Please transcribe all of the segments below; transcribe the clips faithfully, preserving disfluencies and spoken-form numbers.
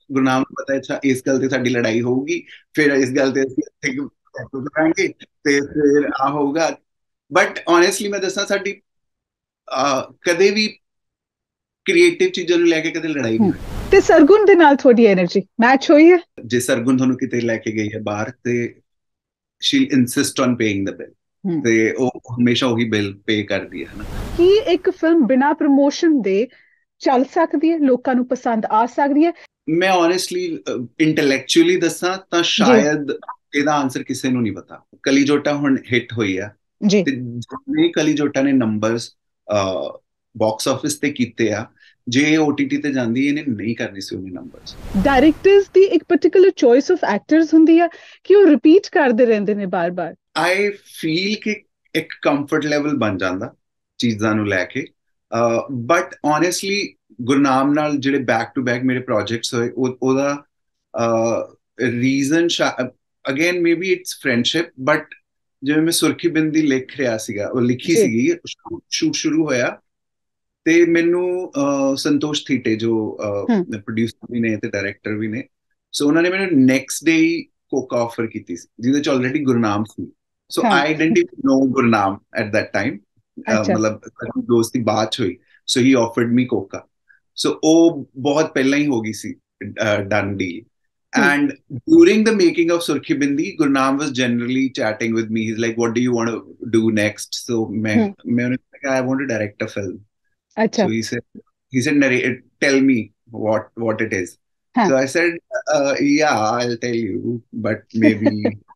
ਗੁਰਨਾਮ ਨੂੰ ਪਤਾ ਅੱਛਾ ਇਸ ਗੱਲ ਤੇ ਸਾਡੀ ਲੜਾਈ ਹੋਊਗੀ, ਫਿਰ ਇਸ ਗੱਲ ਤੇ ਅਸੀਂ ਇੱਥੇ tackle ਕਰਾਂਗੇ ਤੇ ਫਿਰ ਆ ਹੋਊਗਾ। ਬਟ ਓਨੈਸਟਲੀ ਮੈਂ ਦੱਸਾਂ, ਸਾਡੀ ਅਹ, ਕਦੇ ਵੀ ਕ੍ਰੀਏਟਿਵ ਚੀਜ਼ਾਂ ਨੂੰ ਲੈ ਕੇ ਕਦੇ ਲੜਾਈ ਨਹੀਂ ਹੂੰ। ਹੋਈ। ਤੇ ਸਰਗੁਣ ਦੇ ਨਾਲ ਤੁਹਾਡੀ એનર્ਜੀ ਮੈਚ ਹੋਈ ਹੈ? ਜੇ ਸਰਗੁਣ ਤੁਹਾਨੂੰ ਕਿਤੇ ਲੈ ਕੇ ਗਈ ਹੈ ਬਾਹਰ, ਤੇ she insist on paying the bill, ਹੂੰ। ਤੇ ਉਹ ਹਮੇਸ਼ਾ ਉਹੀ ਬਿੱਲ ਪੇ ਕਰਦੀ ਹੈ, ਹਨਾ। ਕੀ ਇੱਕ ਫਿਲਮ ਬਿਨਾ ਪ੍ਰਮੋਸ਼ਨ ਦੇ ਚੱਲ ਸਕਦੀ ਹੈ, ਲੋਕਾਂ ਨੂੰ ਪਸੰਦ ਆ ਸਕਦੀ ਹੈ? ਮੈਂ ਓਨੈਸਟਲੀ ਇੰਟੈਲੈਕਚੁਅਲੀ ਦੱਸਾਂ ਤਾਂ ਜੀ ਸ਼ਾਇਦ ਇਹਦਾ ਆਨਸਰ ਕਿਸੇ ਨੂੰ ਨਹੀਂ ਪਤਾ। ਕਲੀ ਜੋਟਾ ਹੁਣ ਹਿੱਟ ਹੋਈ ਆ, ਜੀ। ਤੇ ਜਿੰਨੇ ਕਲੀ ਜੋਟਾ ਨੇ ਨੰਬਰਸ ਬਾਕਸ ਆਫਿਸ ਤੇ ਕੀਤੇ ਆ, ਜੇ ਓਟੀਟੀ ਤੇ ਜਾਂਦੀ ਇਹਨੇ ਨਹੀਂ ਕਰਨੀ ਸੀ ਉਹਨੇ ਨੰਬਰਸ। ਡਾਇਰੈਕਟਰਸ ਦੀ ਇੱਕ ਪਾਰਟਿਕੂਲਰ ਚੋਇਸ ਆਫ ਐਕਟਰਸ ਹੁੰਦੀ ਹੈ ਕਿ ਉਹ ਰਿਪੀਟ ਕਰਦੇ ਰਹਿੰਦੇ ਨੇ ਬਾਰ-ਬਾਰ? ਆਈ ਫੀਲ ਕਿ ਇੱਕ ਕੰਫਰਟ ਲੈਵਲ ਬਣ ਜਾਂਦਾ ਚੀਜ਼ਾਂ ਨੂੰ ਲੈ ਕੇ। ਬਟ ਓਨੈਸਟਲੀ ਗੁਰਨਾਮ ਨਾਲ ਜਿਹੜੇ ਬੈਕ ਟੂ ਬੈਕ ਮੇਰੇ ਪ੍ਰੋਜੈਕਟਸ ਹੋਏ, ਉਹ ਉਹਦਾ reason again may be it's friendship. But ਜਿਵੇਂ ਮੈਂ ਸੁਰਖੀ ਬਿੰਦੀ ਲਿਖ ਰਿਹਾ ਸੀਗਾ, ਉਹ ਲਿਖੀ ਜੀ। ਸੀਗੀ, ਸ਼ੂਟ ਸ਼ੁਰੂ ਹੋਇਆ ਤੇ ਮੈਨੂੰ ਅਹ, ਸੰਤੋਸ਼ ਥੀਟੇ ਜੋ ਹੂੰ। ਪ੍ਰੋਡਿਊਸਰ ਵੀ ਨੇ ਤੇ ਡਾਇਰੈਕਟਰ ਵੀ ਨੇ, ਸੋ ਉਹਨਾਂ ਨੇ ਮੈਨੂੰ ਨੈਕਸਟ ਡੇ ਹੀ ਕੋਕਾ ਆਫਰ ਕੀਤੀ ਸੀ, ਜਿਹਦੇ ਚ ਆਲਰੇਡੀ ਗੁਰਨਾਮ ਸੀ। ਸੋ ਹਾਂ। I didn't even know Gurnam at that time। ਅੱਛਾ। ਮਤਲਬ ਸਾਡੀ ਦੋਸਤੀ ਬਾਅਦ ਚ ਹੋਈ। ਸੋ ਹੀ ਆਫਰਡ ਮੀ ਕੋਕਾ। ਸੋ ਉਹ ਬਹੁਤ ਪਹਿਲਾਂ ਹੀ ਹੋ ਗਈ ਸੀ ਡਨ ਡੀਲ। ਹੂੰ। And during the making of Surkhi Bindi, Gurnaam was generally chatting with me. He's like, "What do you want to do next?" So, मैं, ਹੂੰ। मैं उन्हें कहा, "I want to direct a film." ਅੱਛਾ। So he said, "He said, narrate, tell me what what it is." ਹਾਂ। So I said, uh, "Yeah, I'll tell you, but maybe."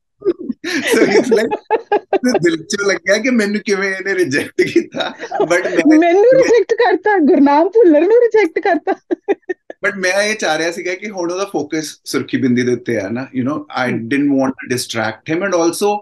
So he's like, दिल ਚ ਲੱਗਿਆ ਕਿ ਮੈਨੂੰ ਕਿਵੇਂ ਇਹਨੇ reject ਕੀਤਾ। ਬਟ ਮੈਂ ਮੈਨੂੰ ਰਿਜੈਕਟ ਕਰਤਾ, ਗੁਰਨਾਮ ਭੁੱਲਰ ਨੂੰ ਰਿਜੈਕਟ ਕਰਤਾ। ਬਟ ਮੈਂ ਇਹ ਚਾਹ ਰਿਹਾ ਸੀਗਾ ਕਿ ਹੁਣ ਉਹਦਾ ਫੋਕਸ ਸੁਰਖੀ ਬਿੰਦੀ ਦੇ ਉੱਤੇ ਆ ਨਾ, you know I didn't want to distract him. And also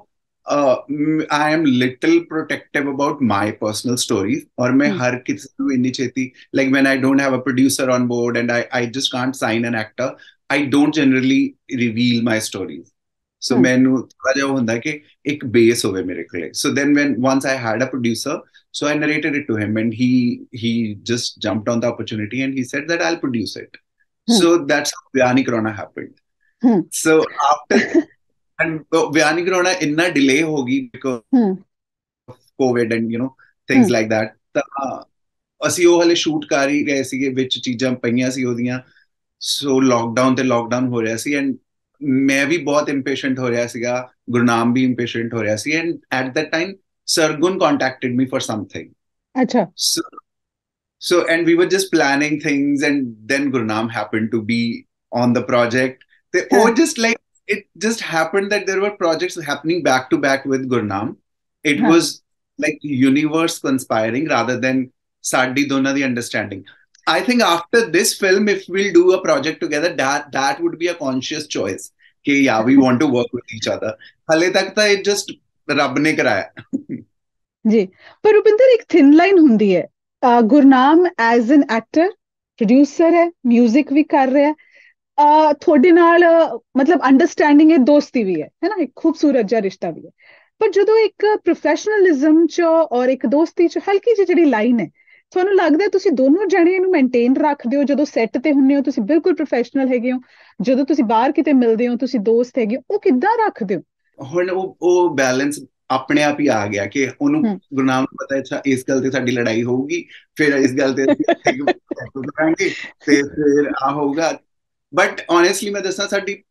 I am little protective about my personal stories, ਔਰ ਮੈਂ ਹਰ ਕਿਸੇ ਨੂੰ ਇੰਨੀ ਛੇਤੀ, like when I don't have a producer on board and I I just can't sign an actor, I don't generally reveal my stories. So ਮੈਨੂੰ ਥੋੜਾ ਜਿਹਾ ਉਹ ਹੁੰਦਾ ਕਿ ਇੱਕ ਬੇਸ ਹੋਵੇ ਮੇਰੇ ਕੋਲੇ। So then when once I had a producer, so I narrated it to him, and he he just jumped on the opportunity and he said that I'll produce it. So that's how Vyani Corona happened. So after, and uh, Vyani Corona inna delay hogi because of COVID and you know things like that. ਤਾਂ ਅਸੀਂ ਉਹ ਹਲੇ shoot ਕਰ ਹੀ ਰਹੇ ਸੀਗੇ, ਵਿੱਚ ਚੀਜ਼ਾਂ ਪਈਆਂ ਸੀ ਉਹਦੀਆਂ। ਸੋ ਲੋਕਡਾਊਨ ਤੇ ਲੋਕਡਾਊਨ ਹੋ ਰਿਹਾ ਸੀ, ਐਂਡ ਮੈਂ ਵੀ ਬਹੁਤ ਇੰਪੇਸ਼ੈਂਟ ਹੋ ਰਿਹਾ ਸੀਗਾ, ਗੁਰਨਾਮ ਵੀ ਇੰਪੇਸ਼ੈਂਟ ਹੋ ਰਿਹਾ ਸੀ। And at that time Sargun contacted me for something. ਅੱਛਾ। So, so and we were just planning things, and then Gurnaam happened to be on the project. They ਹਾਂ। all just like, it just happened that there were projects happening back to back with Gurnaam. It ਹਾਂ। was like universe conspiring rather than Sadi Dona the understanding. I think after this film, if we'll do a project together, that that would be a conscious choice. Okay, yeah, we want to work with each other. Hale tak tha it just Rab ne karaya. ਜੀ। ਪਰ ਰੁਪਿੰਦਰ, ਇੱਕ thin line ਹੁੰਦੀ ਹੈ। Uh Gurnam as an actor, producer ਹੈ, 뮤직 ਵੀ ਕਰ ਰਿਹਾ, ਅਹ ਤੁਹਾਡੇ ਨਾਲ ਅਹ, ਮਤਲਬ ਅੰਡਰਸਟੈਂਡਿੰਗ ਹੈ, ਦੋਸਤੀ ਵੀ ਹੈ ਹੈ ਨਾ, ਇੱਕ ਖੂਬਸੂਰਤ ਜਿਹਾ ਰਿਸ਼ਤਾ ਵੀ ਹੈ। ਪਰ ਜਦੋਂ ਇੱਕ ਪ੍ਰੋਫੈਸ਼ਨਲਿਜ਼ਮ ਚ ਔਰ ਇੱਕ ਦੋਸਤੀ ਚ ਹਲਕੀ ਜਿਹੀ ਜਿਹੜੀ ਲਾਈਨ ਹੈ, ਤੁਹਾਨੂੰ ਲੱਗਦਾ ਤੁਸੀਂ ਦੋਨੋਂ ਜਣੇ ਇਹਨੂੰ ਮੇਨਟੇਨ ਰੱਖਦੇ ਹੋ? ਜਦੋਂ ਸੈੱਟ ਤੇ ਹੁੰਦੇ ਹੋ ਤੁਸੀਂ ਬਿਲਕੁਲ ਪ੍ਰੋਫੈਸ਼ਨਲ ਹੈਗੇ ਹੋ, ਜਦੋਂ ਤੁਸੀਂ ਬਾਹਰ ਕਿਤੇ ਮਿਲਦੇ ਹੋ ਤੁਸੀਂ ਦੋਸਤ ਹੈਗੇ ਹੋ, ਉਹ ਕਿੱਦਾਂ ਰੱਖਦੇ ਹੋ? ਹੁਣ ਉਹ ਉਹ ਬੈਲੈਂਸ ਆਪਣੇ ਆਪ ਹੀ ਆ ਗਿਆ ਕਿ ਉਹਨੂੰ, ਹੂੰ। ਗੁਰਨਾਮ ਨੂੰ ਪਤਾ ਅੱਛਾ ਇਸ ਗੱਲ ਤੇ ਸਾਡੀ ਲੜਾਈ ਹੋਊਗੀ, ਫਿਰ ਇਸ ਗੱਲ ਤੇ ਅਸੀਂ ਇੱਥੇ tackle ਕਰਾਂਗੇ ਤੇ ਫਿਰ ਆ ਹੋਊਗਾ। ਬਟ ਓਨੈਸਟਲੀ ਮੈਂ ਦੱਸਾਂ, ਸਾਡੀ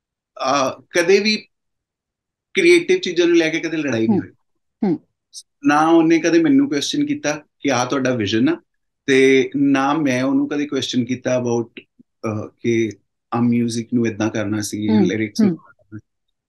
ਅਹ, ਕਦੇ ਵੀ ਕ੍ਰੀਏਟਿਵ ਚੀਜ਼ਾਂ ਨੂੰ ਲੈ ਕੇ ਕਦੇ ਲੜਾਈ ਨਹੀਂ ਹੂੰ। ਹੋਈ। ਹੂੰ। ਨਾ ਉਹਨੇ ਕਦੇ ਮੈਨੂੰ ਕੁਐਸਚਨ ਕੀਤਾ ਕਿ ਆ ਤੁਹਾਡਾ ਵਿਜ਼ਨ ਆ, ਤੇ ਨਾ ਮੈਂ ਉਹਨੂੰ ਕਦੇ ਕੁਐਸਚਨ ਕੀਤਾ ਅਬਾਊਟ ਕਿ ਆ 뮤직 ਨੂੰ ਇਦਾਂ ਕਰਨਾ ਸੀ, ਹੂੰ। ਲਿਰਿਕਸ ਨੂੰ ਹੂੰ। ਕਰਨਾ ਸੀ।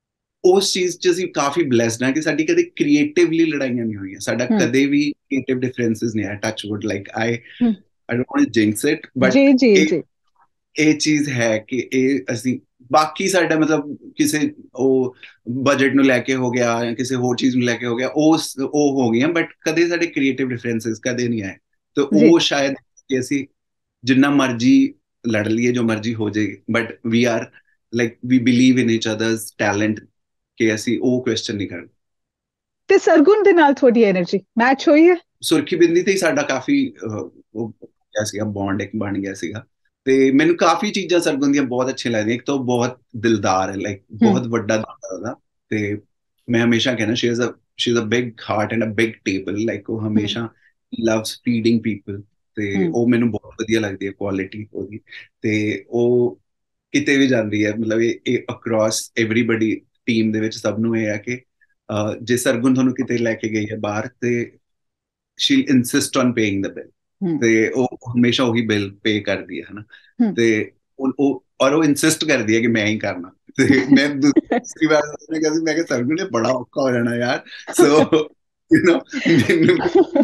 ਉਸ ਚੀਜ਼ 'ਚ ਅਸੀਂ ਕਾਫੀ ਬਲੈਸਡ ਹਾਂ ਕਿ ਸਾਡੀ ਕਦੇ ਕ੍ਰੀਏਟਿਵਲੀ ਲੜਾਈਆਂ ਨਹੀਂ ਹੋਈਆਂ। ਸਾਡਾ ਹੂੰ। ਕਦੇ ਵੀ ਕ੍ਰੀਏਟਿਵ ਡਿਫਰੈਂਸਿਸ ਨਹੀਂ ਆਇਆ, ਟੱਚ ਵੁੱਡ। ਲਾਈਕ ਆਈ ਹੂੰ। I don't want to jinx it, ਜੀ ਬਟ ਜੀ ਇਹ ਜੀ। ਇਹ ਚੀਜ਼ ਹੈ ਕਿ ਇਹ ਅਸੀਂ, ਬਾਕੀ ਸਾਡਾ ਮਤਲਬ ਕਿਸੇ ਉਹ ਬਜਟ ਨੂੰ ਲੈ ਕੇ ਹੋ ਗਿਆ ਜਾਂ ਕਿਸੇ ਹੋਰ ਚੀਜ਼ ਨੂੰ ਲੈ ਕੇ ਹੋ ਗਿਆ, ਉਸ ਉਹ ਹੋ ਗਈਆਂ, ਬਟ ਕਦੇ ਸਾਡੇ ਕ੍ਰੀਏਟਿਵ ਡਿਫਰੈਂਸਿਸ ਕਦੇ ਨਹੀਂ ਆਏ। ਤੇ ਜੀ। ਉਹ ਸ਼ਾਇਦ ਕਿ ਅਸੀਂ ਜਿੰਨਾ ਮਰਜੀ ਲੜ ਲਈਏ, ਜੋ ਮਰਜੀ ਹੋ ਜਾਏ, but we are like we believe in each others talent, ਕਿ ਅਸੀਂ ਉਹ ਕੁਐਸਚਨ ਨਹੀਂ ਕਰਦੇ। ਤੇ ਸਰਗੁਣ ਦੇ ਨਾਲ ਤੁਹਾਡੀ એનર્ਜੀ ਮੈਚ ਹੋਈ ਹੈ? ਸੁਰਖੀ ਬਿੰਦੀ ਤੇ ਹੀ ਸਾਡਾ ਕਾਫੀ ਉਹ ਗਿਆ ਸੀਗਾ, ਬੌਂਡ ਇੱਕ ਬਣ ਗਿਆ ਸੀਗਾ। ਤੇ ਮੈਨੂੰ ਕਾਫੀ ਚੀਜ਼ਾਂ ਸਰਗੁਣ ਦੀਆਂ ਬਹੁਤ ਅੱਛੀਆਂ ਲੱਗਦੀਆਂ। ਇੱਕ ਤਾਂ ਉਹ ਬਹੁਤ ਦਿਲਦਾਰ ਹੈ, ਲਾਈਕ ਹੂੰ ਬਹੁਤ ਵੱਡਾ ਦਿਲ ਹੈ ਉਹਦਾ। ਤੇ ਮੈਂ ਹਮੇਸ਼ਾ ਕਹਿਣਾ she is a she is a big heart and a big table, like ਉਹ ਹੂੰ ਹਮੇਸ਼ਾ ਲਵਸ ਫੀਡਿੰਗ ਪੀਪਲ। ਤੇ ਹੂੰ ਉਹ ਮੈਨੂੰ ਬਹੁਤ ਵਧੀਆ ਲੱਗਦੀ ਹੈ ਕੁਆਲਿਟੀ ਉਹਦੀ। ਤੇ ਉਹ ਕਿਤੇ ਵੀ ਜਾਂਦੀ ਹੈ, ਮਤਲਬ ਇਹ ਇਹ ਅਕ੍ਰੋਸ ਐਵਰੀਬਡੀ ਟੀਮ ਦੇ ਵਿੱਚ ਸਭ ਨੂੰ ਇਹ ਹੈ ਕਿ ਅਹ, ਜੇ ਸਰਗੁਣ ਤੁਹਾਨੂੰ ਕਿਤੇ ਲੈ ਕੇ ਗਈ ਹੈ ਬਾਹਰ, ਤੇ she insist on paying the bill. ਹੂੰ ਤੇ ਉਹ ਹਮੇਸ਼ਾ ਉਹੀ ਬਿਲ ਪੇ ਕਰਦੀ ਹੈ ਹਨਾ। ਹੂੰ ਤੇ ਉਹ ਉਹ- ਔਰ ਉਹ ਇਨਸਿਸਟ ਕਰਦੀ ਹੈ ਕਿ ਮੈਂ ਹੀ ਕਰਨਾ। ਤੇ ਮੈਂ ਦੂਸਰੀ ਵਾਰ ਮੈਂ ਕਿਹਾ ਸੀ, ਮੈਂ ਕਿਹਾ ਸਰਗੁਣ ਨੇ ਬੜਾ ਔਖਾ ਹੋ ਜਾਣਾ ਯਾਰ। ਸੋ ਯੂ نو ਮੈਨੂੰ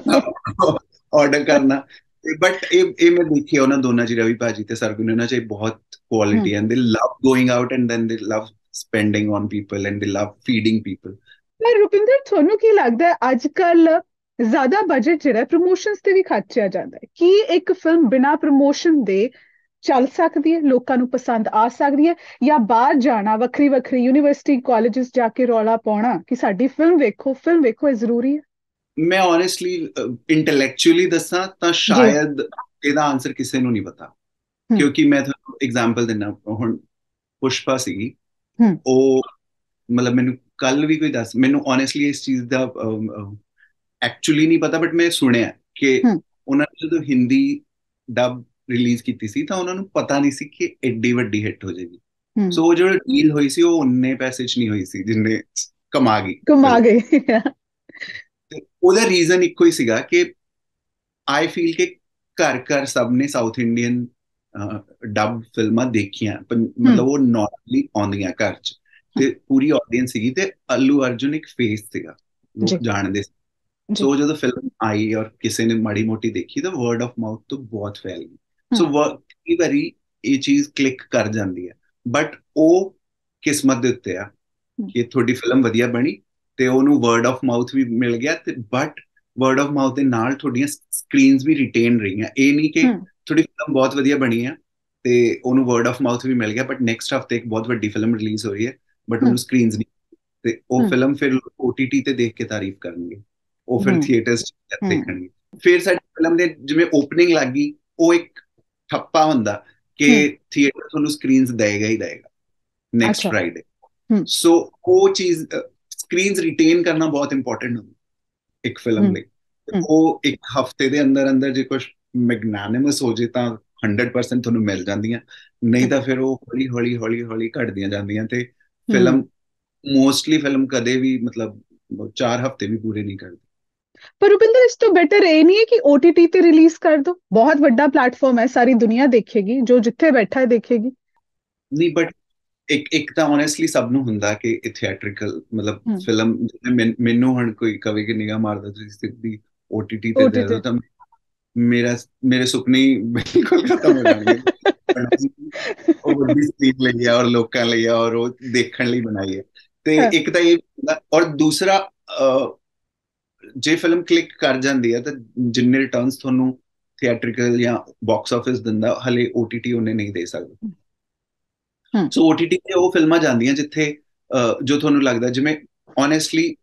ਆਰਡਰ ਕਰਨਾ। ਬਟ ਇਹ ਇਹ ਮੈਂ ਦੇਖਿਆ ਉਹਨਾਂ ਦੋਨਾਂ ਚ, ਰਵੀ ਭਾਜੀ ਤੇ ਸਰਗੁਣ, ਉਹਨਾਂ ਚ ਬਹੁਤ ਹੂੰ quality and they love going out and then they love spending on people and they love feeding people. ਪਰ ਰੁਪਿੰਦਰ, ਤੁਹਾਨੂੰ ਕੀ ਲੱਗਦਾ ਹੈ ਅੱਜ ਕੱਲ ਜ਼ਿਆਦਾ ਬਜਟ ਜਿਹੜਾ ਪ੍ਰੋਮੋਸ਼ਨਸ ਤੇ ਵੀ ਖਰਚਿਆ ਜਾਂਦਾ ਹੈ? ਕੀ ਇੱਕ ਫਿਲਮ ਬਿਨਾਂ ਪ੍ਰੋਮੋਸ਼ਨ ਦੇ ਚੱਲ ਸਕਦੀ ਹੈ, ਲੋਕਾਂ ਨੂੰ ਪਸੰਦ ਆ ਸਕਦੀ ਹੈ? ਜਾਂ ਬਾਹਰ ਜਾਣਾ, ਵੱਖਰੀ ਵੱਖਰੀ ਯੂਨੀਵਰਸਿਟੀ ਕਾਲਜਸ ਜਾ ਕੇ ਰੌਲਾ ਪਾਉਣਾ ਕਿ ਸਾਡੀ ਫਿਲਮ ਵੇਖੋ, ਫਿਲਮ ਵੇਖੋ, ਇਹ ਜ਼ਰੂਰੀ ਹੈ? ਮੈਂ ਓਨੈਸਟਲੀ ਇੰਟੈਲੈਕਚੁਅਲੀ ਦੱਸਾਂ ਤਾਂ ਜੀ। ਸ਼ਾਇਦ ਇਹਦਾ ਆਨਸਰ ਕਿਸੇ ਨੂੰ ਨਹੀਂ ਪਤਾ। ਹੂੰ ਕਿਉਂਕਿ ਮੈਂ ਤੁਹਾਨੂੰ ਐਗਜ਼ਾਮਪਲ ਦਿੰਦਾ, ਹੁਣ ਪੁਸ਼ਪਾ ਸੀਗੀ, ਹੂੰ ਉਹ ਮਤਲਬ ਮੈਨੂੰ ਕੱਲ ਵੀ ਕੋਈ ਦੱਸ, ਮੈਨੂੰ ਓਨੈਸਟਲੀ ਇਸ ਚੀਜ਼ ਦਾ ਐਕਚੁਅਲੀ ਨਹੀਂ ਪਤਾ, ਬਟ ਮੈਂ ਸੁਣਿਆ ਕਿ ਹੂੰ ਉਹਨਾਂ ਨੇ ਜਦੋਂ ਹਿੰਦੀ ਡਬ ਰਿਲੀਜ਼ ਕੀਤੀ ਸੀ ਤਾਂ ਉਹਨਾਂ ਨੂੰ ਪਤਾ ਨਹੀਂ ਸੀ ਕਿ ਐਡੀ ਵੱਡੀ ਹਿੱਟ ਹੋ ਜਾਏਗੀ। ਹੂੰ ਸੋ ਉਹ ਜਿਹੜੀ ਡੀਲ ਹੋਈ ਸੀ ਉਹ ਉਨੇ ਪੈਸੇ 'ਚ ਨਹੀਂ ਹੋਈ ਸੀ ਜਿੰਨੇ ਕਮਾ ਗਈ ਕਮਾ ਫਿਲਮ। ਗਏ। ਤੇ ਉਹਦਾ ਰੀਜ਼ਨ ਇੱਕੋ ਹੀ ਸੀਗਾ ਕਿ ਆਈ ਫੀਲ ਕਿ ਘਰ ਘਰ ਸਭ ਨੇ ਸਾਊਥ ਇੰਡੀਅਨ ਡਬ ਫਿਲਮਾਂ ਦੇਖੀਆਂ, ਪੰ- ਹੂੰ ਮਤਲਬ ਉਹ ਨਾਰਮਲੀ ਆਉਂਦੀਆਂ ਘਰ 'ਚ, ਹੂੰ ਤੇ ਪੂਰੀ ਆਡੀਅנס ਸੀਗੀ, ਤੇ ਅੱਲੂ ਅਰਜੁਨ ਇੱਕ ਫੇਸ ਸੀਗਾ, ਲੋਕ ਜੀ ਜਾਣਦੇ ਸੀ। ਜੀ। ਸੋ ਜਦੋਂ ਫਿਲਮ ਆਈ ਔਰ ਕਿਸੇ ਨੇ ਮਾੜੀ ਮੋਟੀ ਦੇਖੀ ਤਾਂ ਵਰਡ ਆਫ ਮਾਊਥ ਤੋਂ ਬਹੁਤ ਫੈਲ ਗਈ। ਹੂੰ ਸੋ ਕਈ ਵਾਰੀ ਇਹ ਚੀਜ਼ ਕਲਿੱਕ ਕਰ ਜਾਂਦੀ ਹੈ, ਬਟ ਉਹ ਕਿਸਮਤ ਦੇ ਉੱਤੇ ਆ ਹੂੰ ਕਿ ਤੁਹਾਡੀ ਫਿਲਮ ਵਧੀਆ ਬਣੀ ਤੇ ਉਹਨੂੰ ਵਰਡ ਆਫ ਮਾਊਥ ਵੀ ਮਿਲ ਗਿਆ, ਤੇ ਬਟ ਵਰਡ ਆਫ ਮਾਊਥ ਦੇ ਨਾਲ ਤੁਹਾਡੀਆਂ ਸਕਰੀਨਸ ਵੀ ਰਿਟੇਨ ਰਹੀਆਂ। ਇਹ ਨਹੀਂ ਕਿ ਹੂੰ ਤੁਹਾਡੀ ਫਿਲਮ ਬਹੁਤ ਵਧੀਆ ਬਣੀ ਆ ਤੇ ਉਹਨੂੰ ਵਰਡ ਆਫ ਮਾਊਥ ਵੀ ਮਿਲ ਗਿਆ, ਬਟ ਨੈਕਸਟ ਹਫਤੇ ਇੱਕ ਬਹੁਤ ਵੱਡੀ ਫਿਲਮ ਰਿਲੀਜ਼ ਹੋ ਰਹੀ ਹੈ ਬਟ ਹੂੰ ਉਹਨੂੰ ਸਕਰੀਨਸ ਨਹੀਂ, ਤੇ ਉਹ ਹੂੰ ਫਿਲਮ ਫਿਰ ਓਟੀਟੀ ਤੇ ਦੇਖ ਕੇ ਤਾਰੀਫ ਕਰਨਗੇ, ਉਹ ਫਿਰ ਹੂੰ ਥੀਏਟਰਸ ਹੂੰ ਦੇਖਣਗੇ। ਫਿਰ ਸਾਡੀ ਫਿਲਮ ਦੇ ਜਿਵੇਂ ਓਪਨਿੰਗ ਲੱਗ ਗਈ, ਉਹ ਇੱਕ ਠੱਪਾ ਹੁੰਦਾ ਕਿ ਹੂੰ ਥੀਏਟਰ ਤੁਹਾਨੂੰ ਸਕਰੀਨਸ ਦੇਗਾ ਹੀ ਦੇਗਾ ਨੈਕਸਟ ਅੱਛਾ। ਫਰਾਈਡੇ। ਹੂੰ ਸੋ ਉਹ ਚੀਜ਼ ਸਕਰੀਨਸ ਰਿਟੇਨ ਕਰਨਾ ਬਹੁਤ ਇੰਪੋਰਟੈਂਟ ਹੁੰਦਾ ਇੱਕ ਫਿਲਮ ਹੂੰ ਲਈ। ਹੂੰ ਉਹ ਇੱਕ ਹਫਤੇ ਦੇ ਅੰਦਰ ਅੰਦਰ ਜੇ ਕੁਝ ਮੈਗਨਾਨਿਮਸ ਹੋ ਜੇ ਤਾਂ ਹੰਡਰਡ ਪਰਸੈਂਟ ਤੁਹਾਨੂੰ ਮਿਲ ਜਾਂਦੀਆਂ, ਨਹੀਂ ਹੂੰ ਤਾਂ ਫਿਰ ਉਹ ਹੌਲੀ ਹੌਲੀ ਹੌਲੀ ਹੌਲੀ ਘਟਦੀਆਂ ਜਾਂਦੀਆਂ। ਤੇ ਹੂੰ। ਫਿਲਮ ਮੋਸਟਲੀ ਫਿਲਮ ਕਦੇ ਵੀ ਮਤਲਬ ਚਾਰ ਹਫ਼ਤੇ ਵੀ ਪੂਰੇ ਨਹੀਂ ਕਰਦੀ। ਪਰ ਰੁਪਿੰਦਰ, ਇਸ ਤੋਂ ਬੈਟਰ ਇਹ ਨਹੀਂ ਹੈ ਕਿ ਓਟੀਟੀ ਤੇ ਰਿਲੀਜ਼ ਕਰ ਦੋ? ਬਹੁਤ ਵੱਡਾ ਪਲੇਟਫਾਰਮ ਹੈ, ਸਾਰੀ ਦੁਨੀਆ ਦੇਖੇਗੀ, ਜੋ ਜਿੱਥੇ ਬੈਠਾ ਹੈ ਦੇਖੇਗੀ। ਨਹੀਂ ਬਟ ਇੱਕ ਇੱਕ ਤਾਂ ਓਨੈਸਟਲੀ ਸਭ ਨੂੰ ਹੁੰਦਾ ਕਿ ਇਹ ਥੀਏਟ੍ਰਿਕਲ ਮਤਲਬ ਹੂੰ ਫਿਲਮ, ਮੈਨੂੰ ਹੁਣ ਕੋਈ ਕਵੇ ਕਿ ਨਿਗਾਹ ਮਾਰਦਾ ਤੁਸੀਂ ਸਿੱਧੀ ਓਟੀਟੀ ਤੇ ਦੇ ਓਟੀਟੀ। ਦਿਓ ਤਾਂ ਮੇਰਾ ਮੇਰੇ ਸੁਪਨੇ ਹੀ ਬਿਲਕੁਲ ਖਤਮ ਹੋ ਜਾਣਗੇ। ਉਹ ਵੱਡੀ ਸਕਰੀਨ ਲਈ ਹੈ ਔਰ ਲੋਕਾਂ ਲਈ ਹੈ ਔਰ ਉਹ ਦੇਖਣ ਲਈ ਬਣਾਈ ਹੈ। ਤੇ ਹਾਂ ਇੱਕ ਤਾਂ ਇਹ ਹੁੰਦਾ, ਔਰ ਦੂਸਰਾ ਅਹ, ਜੇ ਫਿਲਮ ਕਲਿੱਕ ਕਰ ਜਾਂਦੀ ਹੈ ਤਾਂ ਜਿੰਨੇ ਰਿਟਰਨਸ ਤੁਹਾਨੂੰ ਥੀਏਟ੍ਰਿਕਲ ਜਾਂ ਬਾਕਸ ਆਫਿਸ ਦਿੰਦਾ, ਹਲੇ ਓਟੀਟੀ ਉਹਨੇ ਨਹੀਂ ਦੇ ਸਕਦਾ। ਹੂੰ ਸੋ ਓਟੀਟੀ ਤੇ ਉਹ ਫਿਲਮਾਂ ਜਾਂਦੀਆਂ ਜਿੱਥੇ ਅਹ, ਜੋ ਤੁਹਾਨੂੰ ਲੱਗਦਾ, ਜਿਵੇਂ ਓਨੈਸਟਲੀ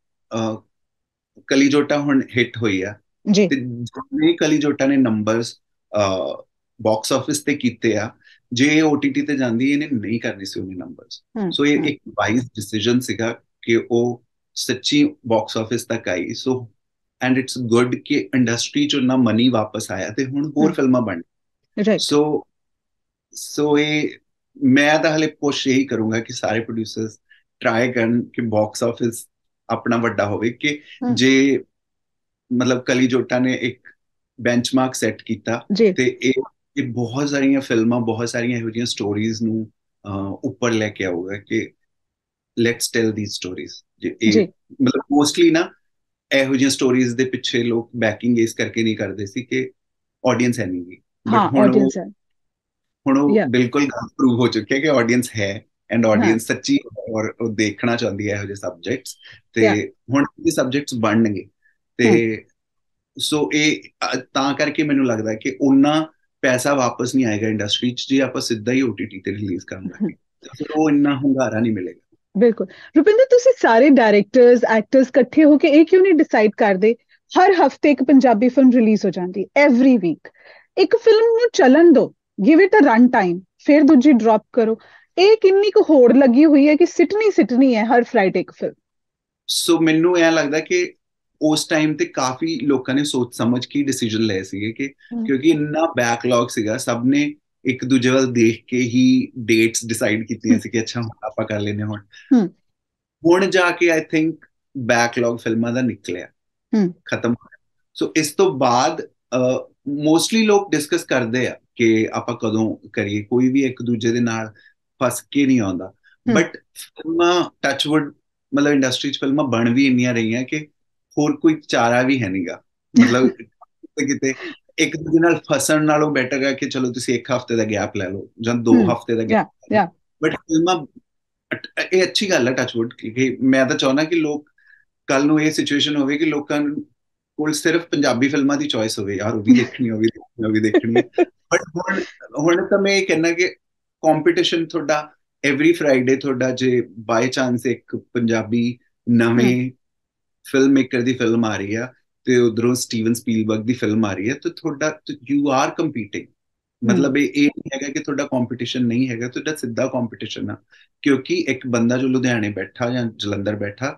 ਕਲੀ ਜੋਟਾ ਹੁਣ ਹਿੱਟ ਹੋਈ ਆ, ਜੀ। ਤੇ ਜਿੰਨੇ ਕਲੀ ਜੋਟਾ ਨੇ ਨੰਬਰਸ ਬਾਕਸ ਆਫਿਸ ਤੇ ਕੀਤੇ ਆ, ਜੇ ਓਟੀਟੀ ਤੇ ਜਾਂਦੀ ਇਹਨੇ ਨਹੀਂ ਕਰਨੀ ਸੀ ਉਹਨੇ ਨੰਬਰਸ। ਹੂੰ ਸੋ ਇਹ ਹੂੰ ਇੱਕ ਵਾਈਜ਼ ਡਿਸੀਜਨ ਸੀਗਾ ਕਿ ਉਹ ਸੱਚੀ ਬਾਕਸ ਆਫਿਸ ਤੱਕ ਆਈ। ਸੋ ਐਂਡ ਇਟਸ ਗੁੱਡ ਕਿ ਇੰਡਸਟਰੀ ਚੋਂ ਨਾ ਮਨੀ ਵਾਪਸ ਆਇਆ ਤੇ ਹੁਣ ਹੋਰ ਹੂੰ ਫਿਲਮਾਂ ਬਣ। ਰਾਈਟ। ਸੋ ਸੋ ਇਹ ਮੈਂ ਤਾਂ ਹਲੇ ਕੋਸ਼ਿਸ਼ ਇਹੀ ਕਰੂੰਗਾ ਕਿ ਸਾਰੇ ਪ੍ਰੋਡਿਊਸਰਸ ਟਰਾਈ ਕਰਨ ਕਿ ਬਾਕਸ ਆਫਿਸ ਆਪਣਾ ਵੱਡਾ ਹੋਵੇ, ਕਿ ਹੂੰ ਜੇ ਮਤਲਬ ਕਲੀ ਜੋਟਾ ਨੇ ਇੱਕ ਬੈਂਚਮਾਰਕ ਸੈੱਟ ਕੀਤਾ ਜੀ ਤੇ ਇਹ ਇਹ ਬਹੁਤ ਸਾਰੀਆਂ ਫਿਲਮਾਂ, ਬਹੁਤ ਸਾਰੀਆਂ ਇਹੋ ਜਿਹੀਆਂ ਸਟੋਰੀਜ਼ ਨੂੰ ਅਹ, ਉੱਪਰ ਲੈ ਕੇ ਆਊਗਾ ਕਿ ਲੈਟਸ ਟੈਲ ਦੀਜ਼ ਸਟੋਰੀਜ਼। ਜੇ ਇਹ ਜੀ। ਮਤਲਬ ਮੋਸਟਲੀ ਨਾ ਇਹੋ ਜਿਹੀਆਂ ਸਟੋਰੀਜ਼ ਦੇ ਪਿੱਛੇ ਲੋਕ ਬੈਕਿੰਗ ਇਸ ਕਰਕੇ ਨਹੀਂ ਕਰਦੇ ਸੀ ਕਿ ਆਡੀਅנס ਹੈ ਨਹੀਂ ਗੀ, ਬਟ ਹਾਂ ਹੁਣ ਉਹ ਆਡੀਅנס ਹੈ। ਹੁਣ ਉਹ ਯਾ। ਬਿਲਕੁਲ ਪ੍ਰੂਵ ਹੋ ਚੁੱਕਿਆ ਕਿ ਆਡੀਅנס ਹੈ ਐਂਡ ਹਾਂ। ਆਡੀਅנס ਸੱਚੀ ਹੈ ਔਰ ਉਹ ਦੇਖਣਾ ਚਾਹੁੰਦੀ ਹੈ ਇਹੋ ਜਿਹੇ ਸਬਜੈਕਟਸ। ਤੇ ਯਾ। ਹੁਣ ਇਹ ਸਬਜੈਕਟਸ ਬਣਨਗੇ। ਤੇ ਹੂੰ ਸੋ ਇਹ ਅ, ਤਾਂ ਕਰਕੇ ਮੈਨੂੰ ਲੱਗਦਾ ਕਿ ਉਹਨਾਂ ਪੈਸਾ ਵਾਪਸ ਨਹੀਂ ਆਏਗਾ ਇੰਡਸਟਰੀ 'ਚ ਜੇ ਆਪਾਂ ਸਿੱਧਾ ਹੀ ਓਟੀਟੀ ਤੇ ਰਿਲੀਜ਼ ਕਰਨ ਹੂੰ। ਲੱਗੇ, ਤਾਂ ਫਿਰ ਉਹ ਇੰਨਾ ਹੁੰਗਾਰਾ ਨਹੀਂ ਮਿਲੇਗਾ। ਬਿਲਕੁਲ। ਰੁਪਿੰਦਰ, ਤੁਸੀਂ ਸਾਰੇ ਡਾਇਰੈਕਟਰਸ, ਐਕਟਰਸ ਇਕੱਠੇ ਹੋ ਕੇ ਇਹ ਕਿਉਂ ਨਹੀਂ ਡਿਸਾਈਡ ਕਰਦੇ ਹਰ ਹਫਤੇ ਇੱਕ ਪੰਜਾਬੀ ਫਿਲਮ ਰਿਲੀਜ਼ ਹੋ ਜਾਂਦੀ ਐਵਰੀ ਵੀਕ? ਇੱਕ ਫਿਲਮ ਨੂੰ ਚੱਲਣ ਦਿਓ, give it a run time, ਫਿਰ ਦੂਜੀ ਡ੍ਰੌਪ ਕਰੋ। ਇਹ ਕਿੰਨੀ ਕੁ ਹੋੜ ਲੱਗੀ ਹੋਈ ਹੈ ਕਿ ਸਿੱਟਣੀ ਸਿੱਟਣੀ ਹੈ ਹਰ ਫਰਾਈਡੇ ਇੱਕ ਫਿਲਮ। ਸੋ ਮੈਨੂੰ ਇਹ ਲੱਗਦਾ ਕਿ ਉਸ ਟਾਈਮ ਤੇ ਕਾਫੀ ਲੋਕਾਂ ਨੇ ਸੋਚ ਸਮਝ ਕੇ ਡਿਸੀਜਨ ਲਏ ਸੀਗੇ ਕਿ ਕਿਉਂਕਿ ਇੰਨਾ ਬੈਕਲੌਗ ਸੀਗਾ, ਸਭ ਨੇ ਇੱਕ ਦੂਜੇ ਵੱਲ ਦੇਖ ਕੇ ਹੀ ਡੇਟਸ ਡਿਸਾਈਡ ਕੀਤੀਆਂ ਸੀ ਕਿ ਅੱਛਾ ਹੁਣ ਆਪਾਂ ਕਰ ਲੈਨੇ ਹੁਣ ਹੁਣ ਜਾ ਕੇ ਆਈ ਥਿੰਕ ਬੈਕਲੌਗ ਫਿਲਮਾਂ ਦਾ ਨਿਕਲਿਆ, ਖਤਮ ਹੋਇਆ। ਸੋ ਇਸ ਤੋਂ ਬਾਅਦ ਮੋਸਟਲੀ ਲੋਕ ਡਿਸਕਸ ਕਰਦੇ ਆ ਕਿ ਆਪਾਂ ਕਦੋਂ ਕਰੀਏ, ਕੋਈ ਵੀ ਇੱਕ ਦੂਜੇ ਦੇ ਨਾਲ ਫਸ ਕੇ ਨਹੀਂ ਆਉਂਦਾ। ਬਟ ਫਿਲਮਾਂ ਟੱਚਵੁੱਡ ਮਤਲਬ ਇੰਡਸਟਰੀ 'ਚ ਫਿਲਮਾਂ ਬਣ ਵੀ ਇੰਨੀਆਂ ਰਹੀਆਂ ਕਿ ਹੋਰ ਕੋਈ ਚਾਰਾ ਵੀ ਹੈ ਨਹੀਂਗਾ। ਮਤਲਬ ਕਿਤੇ ਕਿਤੇ ਇੱਕ ਦੂਜੇ ਨਾਲ ਫਸਣ ਨਾਲੋਂ ਬੈਟਰ ਹੈ ਕਿ ਚਲੋ ਤੁਸੀਂ ਇੱਕ ਹਫ਼ਤੇ ਦਾ ਗੈਪ ਲੈ ਲਓ ਜਾਂ ਦੋ ਹਫ਼ਤੇ ਦਾ ਗੈਪ ਲੈ ਲਓ। ਬਟ ਫਿਲਮਾਂ ਇਹ ਅੱਛੀ ਗੱਲ ਹੈ ਟੱਚਵੁੱਡ, ਕਿ ਮੈਂ ਤਾਂ ਚਾਹੁੰਦਾ ਕਿ ਲੋਕ ਕੱਲ ਨੂੰ ਇਹ ਸਿਚੁਏਸ਼ਨ ਹੋਵੇ ਕਿ ਲੋਕਾਂ ਕੋਲ ਸਿਰਫ ਪੰਜਾਬੀ ਫਿਲਮਾਂ ਦੀ ਚੋਇਸ ਹੋਵੇ, ਯਾਰ ਉਹ ਵੀ ਦੇਖਣੀ ਉਹ ਵੀ ਦੇਖਣੀ ਉਹ ਵੀ ਦੇਖਣੀ ਹੈ। ਬਟ ਹੁਣ ਹੁਣ ਤਾਂ ਮੈਂ ਇਹ ਕਹਿਣਾ ਕਿ ਕੰਪੀਟੀਸ਼ਨ ਤੁਹਾਡਾ ਐਵਰੀ ਫਰਾਈਡੇ ਤੁਹਾਡਾ, ਜੇ ਬਾਈ ਚਾਂਸ ਇੱਕ ਪੰਜਾਬੀ ਨਵੇਂ ਫਿਲਮ ਮੇਕਰ ਦੀ ਫਿਲਮ ਆ ਰਹੀ ਆ ਤੇ ਉਧਰੋਂ ਸਟੀਵਨ ਸਪੀਲਬਰਗ ਦੀ ਫਿਲਮ ਆ ਰਹੀ ਹੈ, ਤੇ ਤੁਹਾਡਾ ਯੂ ਆਰ ਕੰਪੀਟਿੰਗ। ਮਤਲਬ ਇਹ ਇਹ ਨਹੀਂ ਹੈਗਾ ਕਿ ਤੁਹਾਡਾ ਕੰਪੀਟੀਸ਼ਨ ਨਹੀਂ ਹੈਗਾ, ਤੁਹਾਡਾ ਸਿੱਧਾ ਕੰਪੀਟੀਸ਼ਨ ਆ। ਕਿਉਂਕਿ ਇੱਕ ਬੰਦਾ ਜੋ ਲੁਧਿਆਣੇ ਬੈਠਾ ਜਾਂ ਜਲੰਧਰ ਬੈਠਾ,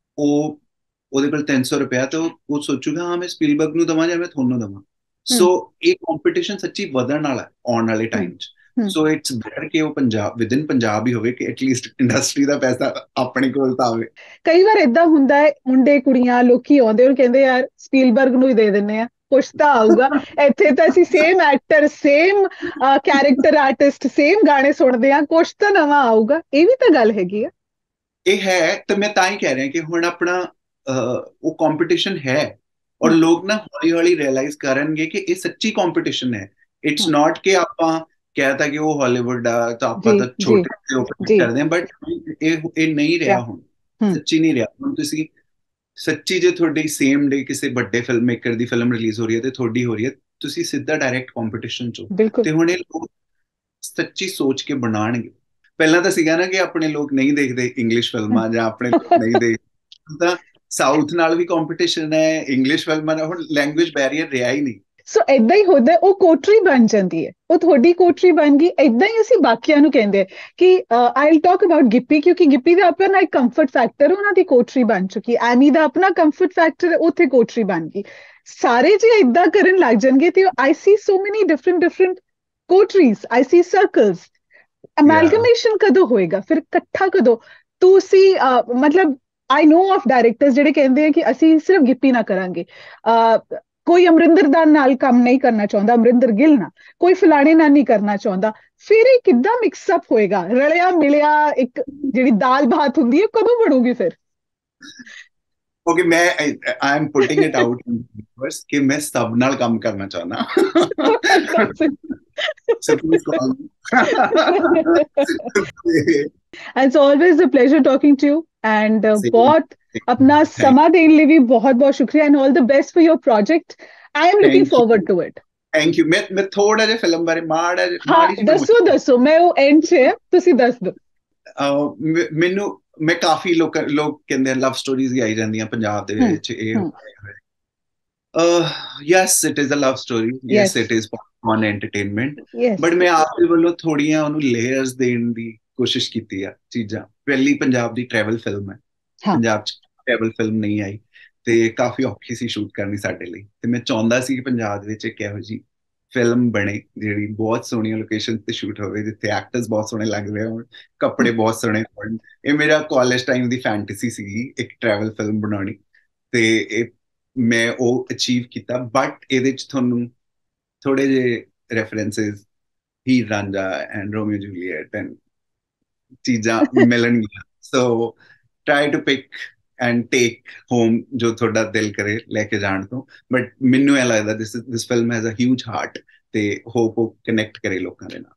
ਉਹ ਉਹਦੇ ਕੋਲ ਤਿੰਨ ਸੌ ਰੁਪਇਆ, ਤੇ ਉਹ ਸੋਚੂਗਾ ਹਾਂ ਮੈਂ ਸਪੀਲਬਰਗ ਨੂੰ ਦੇਵਾਂ ਜਾਂ ਮੈਂ ਤੁਹਾਨੂੰ ਦੇਵਾਂ। ਸੋ ਇਹ ਕੰਪੀਟੀਸ਼ਨ ਸੱਚੀ ਵਧਣ ਵਾਲਾ ਆਉਣ ਵਾਲੇ ਟਾਈਮ 'ਚ। ਸੋ ਇਟਸ ਬੈਟਰ ਕਿ ਉਹ ਪੰਜਾਬ ਵਿਦਿਨ ਪੰਜਾਬ ਹੀ ਹੋਵੇ, ਕਿ ਐਟਲੀਸਟ ਇੰਡਸਟਰੀ ਦਾ ਪੈਸਾ ਆਪਣੇ ਕੋਲ ਤਾਂ ਆਵੇ। ਕਈ ਵਾਰ ਏਦਾਂ ਹੁੰਦਾ ਹੈ, ਮੁੰਡੇ ਕੁੜੀਆਂ ਲੋਕੀ ਆਉਂਦੇ ਉਹ ਕਹਿੰਦੇ ਯਾਰ ਸਪੀਲਬਰਗ ਨੂੰ ਹੀ ਦੇ ਦਿੰਦੇ ਆ, ਕੁਛ ਤਾਂ ਆਊਗਾ। ਇੱਥੇ ਤਾਂ ਅਸੀਂ same actor, same character artist, same ਗਾਣੇ ਸੁਣਦੇ ਆ, ਕੁਛ ਤਾਂ ਨਵਾਂ ਆਊਗਾ। ਇਹ ਵੀ ਤਾਂ ਗੱਲ ਹੈਗੀ ਆ। ਇਹ ਹੈ, ਤੇ ਮੈਂ ਤਾਂ ਹੀ ਕਹਿ ਰਿਹਾ ਕਿ ਹੁਣ ਆਪਣਾ ਉਹ ਕੰਪੀਟੀਸ਼ਨ ਹੈ, ਔਰ ਲੋਕ ਨਾ ਹੌਲੀ ਹੌਲੀ ਰਿਅਲਾਈਜ਼ ਕਰਨਗੇ ਕਿ ਇਹ ਸੱਚੀ ਕੰਪੀਟੀਸ਼ਨ ਹੈ। ਇਟਸ ਨਾਟ ਕਿ ਆਪਾਂ ਕਹਿਤਾ ਕਿ ਉਹ ਹਾਲੀਵੁੱਡ ਆ ਤਾਂ ਆਪਾਂ ਤਾਂ ਛੋਟੇ ਜਿਹੇ ਕਰਦੇ ਹਾਂ, ਬਟ ਇਹ ਇਹ ਨਹੀਂ ਰਿਹਾ ਹੁਣ, ਸੱਚੀ ਨਹੀਂ ਰਿਹਾ ਹੁਣ। ਤੁਸੀਂ ਸੱਚੀ ਜੇ ਤੁਹਾਡੀ ਸੇਮ ਡੇ ਕਿਸੇ ਵੱਡੇ ਫਿਲਮ ਮੇਕਰ ਦੀ ਫਿਲਮ ਰਿਲੀਜ਼ ਹੋ ਰਹੀ ਹੈ ਤੇ ਤੁਹਾਡੀ ਹੋ ਰਹੀ ਹੈ, ਤੁਸੀਂ ਸਿੱਧਾ ਡਾਇਰੈਕਟ ਕੰਪੀਟੀਸ਼ਨ 'ਚ ਹੋ। ਤੇ ਹੁਣ ਇਹ ਲੋਕ ਸੱਚੀ ਸੋਚ ਕੇ ਬਣਾਉਣਗੇ। ਪਹਿਲਾਂ ਤਾਂ ਸੀਗਾ ਨਾ ਕਿ ਆਪਣੇ ਲੋਕ ਨਹੀਂ ਦੇਖਦੇ ਇੰਗਲਿਸ਼ ਫਿਲਮਾਂ, ਜਾਂ ਆਪਣੇ ਲੋਕ ਨਹੀਂ ਦੇਖਦੇ, ਤਾਂ ਸਾਊਥ ਨਾਲ ਵੀ ਕੰਪੀਟੀਸ਼ਨ ਹੈ, ਇੰਗਲਿਸ਼ ਫਿਲਮਾਂ ਨਾਲ। ਹੁਣ ਲੈਂਗੁਏਜ ਬੈਰੀਅਰ ਰਿਹਾ ਹੀ ਨਹੀਂ। ਸੋ ਏਦਾਂ ਹੀ ਹੁੰਦਾ, ਉਹ ਕੋਟਰੀ ਬਣ ਜਾਂਦੀ ਹੈ, ਉਹ ਤੁਹਾਡੀ ਕੋਟਰੀ ਬਣ ਗਈ। ਏਦਾਂ ਹੀ ਅਸੀਂ ਬਾਕੀਆਂ ਨੂੰ ਕਹਿੰਦੇ ਕਿ I will talk about Gippy, ਕਿਉਂਕਿ ਗਿੱਪੀ ਦਾ ਆਪਣਾ ਇੱਕ ਕੰਫਰਟ ਫੈਕਟਰ, ਉਹਨਾਂ ਦੀ ਕੋਟਰੀ ਬਣ ਚੁੱਕੀ। ਐਮੀ ਦਾ ਆਪਣਾ ਕੰਫਰਟ ਫੈਕਟਰ, ਉੱਥੇ ਕੋਟਰੀ ਬਣ ਗਈ। ਸਾਰੇ ਜੇ ਏਦਾਂ ਕਰਨ ਲੱਗ ਜਾਣਗੇ ਤੇ ਆਈ see so many different different coteries, I see circles. Amalgamation ਕਦੋਂ ਹੋਏਗਾ ਫਿਰ, ਇਕੱਠਾ ਕਦੋਂ? ਤੁਸੀਂ ਮਤਲਬ ਆਈ ਨੋ ਆਫ ਡਾਇਰੈਕਟਰਸ ਜਿਹੜੇ ਕਹਿੰਦੇ ਆ ਕਿ ਅਸੀਂ ਸਿਰਫ ਗਿੱਪੀ ਨਾ ਕਰਾਂਗੇ, ਕੋਈ ਅਮਰਿੰਦਰ ਦਾ ਨਾਲ ਕੰਮ ਨਹੀਂ ਕਰਨਾ ਚਾਹੁੰਦਾ, ਅਮਰਿੰਦਰ ਗਿੱਲ ਨਾਲ, ਕੋਈ ਫਲਾਣੇ ਨਾਲ ਨਹੀਂ ਕਰਨਾ ਚਾਹੁੰਦਾ। ਫਿਰ ਇਹ ਕਿੱਦਾਂ ਮਿਕਸਅਪ ਹੋਏਗਾ? ਰਲਿਆ ਮਿਲਿਆ ਇੱਕ ਜਿਹੜੀ ਦਾਲ ਭਾਤ ਹੁੰਦੀ ਹੈ, ਕਦੋਂ ਬਣੂਗੀ ਫਿਰ? ਓਕੇ, ਮੈਂ I am putting it out in universe ਕਿ ਮੈਂ ਸਭ ਨਾਲ ਕੰਮ ਕਰਨਾ ਚਾਹੁੰਦਾ। So please call me. It's always a pleasure talking to you, and uh, बहुत अपना समा देने लिए भी बहुत बहुत शुक्रिया, and all the best for your project. I am looking forward to it. Thank you. मैं मैं थोड़ा जिहा फिल्म बारे माड़ा हाँ दसो दसो, मैं वो एंड से है, तुसी दस दो। ਮੈਨੂੰ ਮੈਂ ਕਾਫੀ ਲੋਕ ਲੋਕ ਕਹਿੰਦੇ ਲਵ ਸਟੋਰੀਜ਼ ਹੀ ਆਈ ਜਾਂਦੀਆਂ ਪੰਜਾਬ ਦੇ ਵਿੱਚ। ਇਹ yes it is a love story, yes it is popcorn entertainment, but ਮੈਂ ਆਪਦੇ ਵੱਲੋਂ ਥੋੜੀਆਂ ਉਹਨੂੰ ਲੇਅਰਸ ਦੇਣ ਦੀ ਕੋਸ਼ਿਸ਼ ਕੀਤੀ ਆ ਚੀਜ਼ਾਂ। ਪਹਿਲੀ ਪੰਜਾਬ ਦੀ ਟਰੈਵਲ ਫਿਲਮ ਹੈ, ਪੰਜਾਬ 'ਚ ਟਰੈਵਲ ਫਿਲਮ ਨਹੀਂ ਆਈ, ਤੇ ਕਾਫੀ ਔਖੀ ਸੀ ਸ਼ੂਟ ਕਰਨੀ ਸਾਡੇ ਲਈ। ਤੇ ਮੈਂ ਚਾਹੁੰਦਾ ਸੀ ਕਿ ਪੰਜਾਬ ਦੇ ਵਿੱਚ ਇੱਕ ਇਹੋ ਜਿਹੀ ਫਿਲਮ ਬਣੇ ਜਿਹੜੀ ਬਹੁਤ ਸੋਹਣੀਆਂ ਲੋਕੇਸ਼ਨ ਤੇ ਸ਼ੂਟ ਹੋਵੇ, ਜਿੱਥੇ ਐਕਟਰਸ ਬਹੁਤ ਸੋਹਣੇ ਲੱਗਦੇ ਹੋਣ, ਕੱਪੜੇ ਬਹੁਤ ਸੋਹਣੇ ਹੋਣ। ਇਹ ਮੇਰਾ ਕਾਲਜ ਟਾਈਮ ਦੀ ਫੈਂਟੇਸੀ ਸੀਗੀ, ਇੱਕ ਟਰੈਵਲ ਫਿਲਮ ਬਣਾਉਣੀ, ਤੇ ਇਹ ਮੈਂ ਉਹ ਅਚੀਵ ਕੀਤਾ। ਬਟ ਇਹਦੇ 'ਚ ਤੁਹਾਨੂੰ ਥੋੜੇ ਜਿਹੇ references Heer Ranjha and Romeo Juliet and ਚੀਜ਼ਾਂ ਮਿਲਣਗੀਆਂ। So try to pick and take home ਜੋ ਤੁਹਾਡਾ ਦਿਲ ਕਰੇ ਲੈ ਕੇ ਜਾਣ ਤੋਂ। ਬਟ ਮੈਨੂੰ ਇਹ ਲੱਗਦਾ this this film has a huge heart, ਤੇ ਹੋਪ ਉਹ ਕਨੈਕਟ ਕਰੇ ਲੋਕਾਂ ਦੇ ਨਾਲ।